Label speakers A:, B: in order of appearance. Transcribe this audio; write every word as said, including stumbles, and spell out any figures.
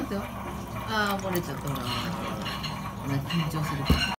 A: ますよ。ああ、漏れちゃった。ほらほらほらほら。緊張するから。